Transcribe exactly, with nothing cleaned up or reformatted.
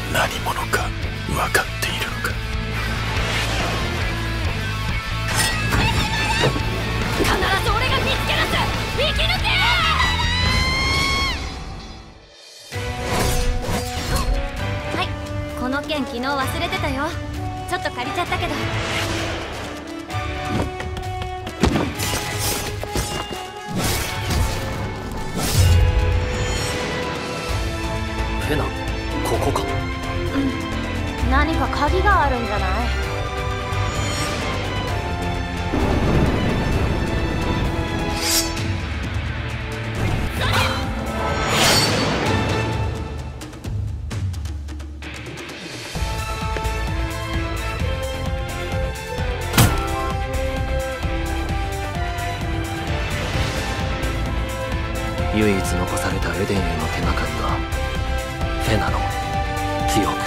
何者か分かっているのか。 必ず俺が見つけ出す。生き抜け。はい、この剣昨日忘れてたよ。ちょっと借りちゃったけど。 フェナ、ここか。 うん、何か鍵があるんじゃない？ 唯一残されたエデンへの手がかりはフェナの記憶。